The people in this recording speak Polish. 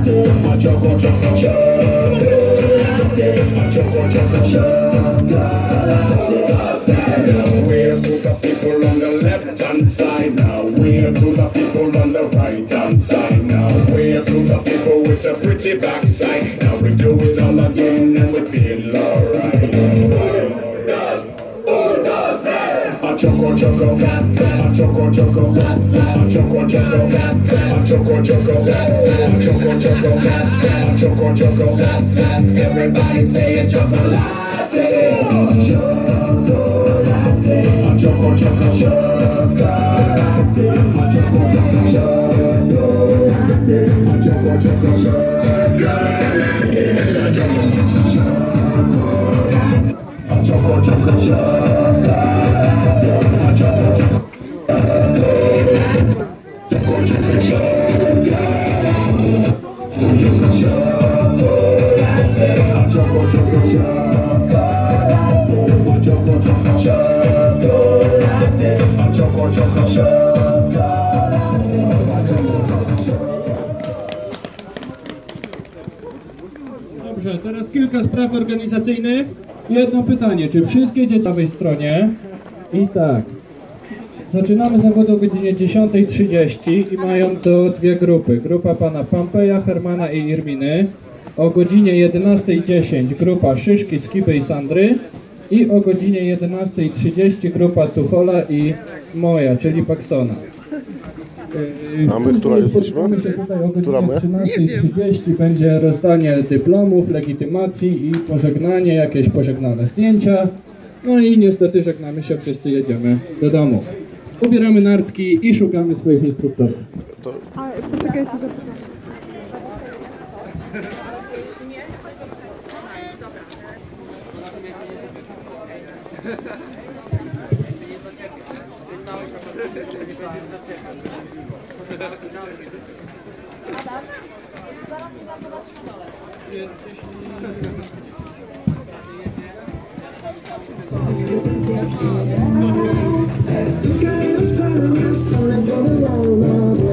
We're to the people on the left hand side now. We're to the people on the right hand side now. We're to the people with a pretty backside. Now we do it all again and we feel alright. A choco choco, a choco choco, a choco choco, a choco choco, a choco choco, a choco choco. Everybody say a chocolate. A choco choco, chocolate. A choco choco, chocolate. A choco choco, chocolate. A choco choco, chocolate. Dobrze, teraz kilka spraw organizacyjnych. Jedno pytanie, czy wszystkie dzieci po prawej stronie? I tak. Zaczynamy zawody o godzinie 10:30 i mają to dwie grupy. Grupa pana Pampeja, Hermana i Irminy. O godzinie 11:10 grupa Szyszki, Skipy i Sandry. I o godzinie 11:30 grupa Tuchola i moja, czyli Paksona. A my, która jesteśmy? Tutaj o godzinie 13:30 będzie rozdanie dyplomów, legitymacji i pożegnanie, jakieś pożegnane zdjęcia. No i niestety żegnamy się, wszyscy jedziemy do domu. Ubieramy nartki i szukamy swoich instruktorów. Ale poczekaj, się zapytam. Adam,